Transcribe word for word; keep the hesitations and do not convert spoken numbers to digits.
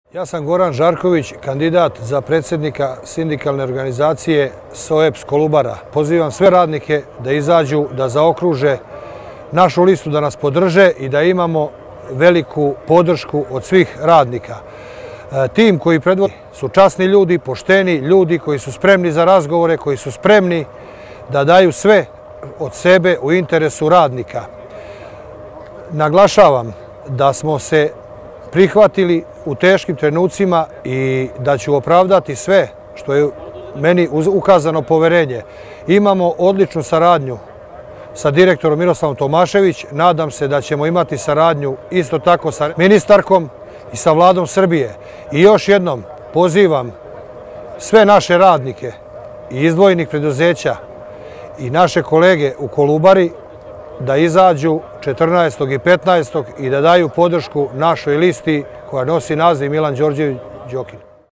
Ja sam Goran Žarković, kandidat za predsjednika sindikalne organizacije SOEPS Kolubara. Pozivam sve radnike da izađu, da zaokruže našu listu, da nas podrže i da imamo veliku podršku od svih radnika. Tim koji predvodi su časni ljudi, pošteni ljudi koji su spremni za razgovore, koji su spremni da daju sve od sebe u interesu radnika. Naglašavam da smo se prihvatili u teškim trenucima i da ću opravdati sve što je meni ukazano poverenje. Imamo odličnu saradnju sa direktorom Miroslavom Tomašević. Nadam se da ćemo imati saradnju isto tako sa ministarkom i sa Vladom Srbije. I još jednom pozivam sve naše radnike i izdvojenih preduzeća i naše kolege u Kolubari da izađu četrnaestog i petnaestog i da daju podršku našoj listi koja nosi naziv Milan Đorđević Đokin.